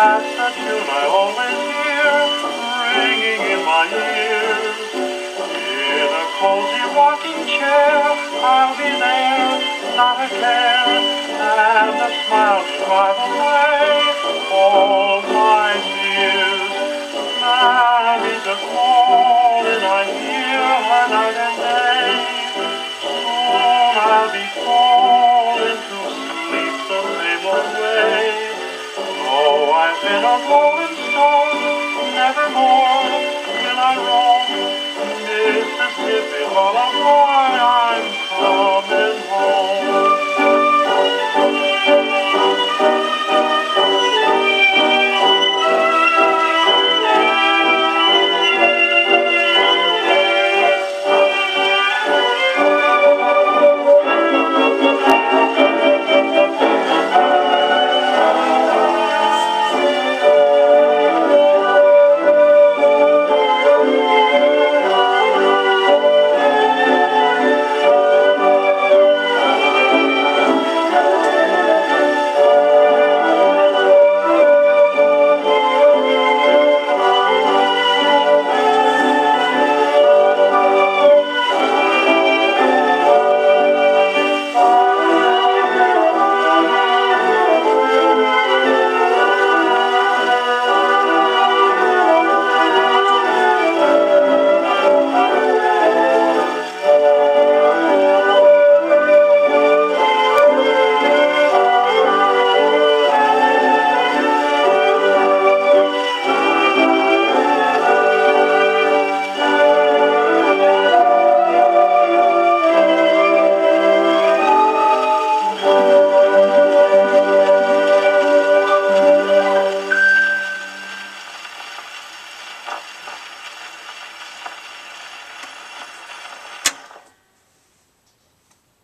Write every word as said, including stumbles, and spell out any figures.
That's the tune I always hear, ringing in my ears. In a cozy rocking chair, I'll be there, not a care, and a smile to drive away all my fears. Mary's a calling, I hear her night and day. Soon I'll be falling to sleep the same old way. Oh, I've been a rolling stone, nevermore will I roam Mississippi, lullaby.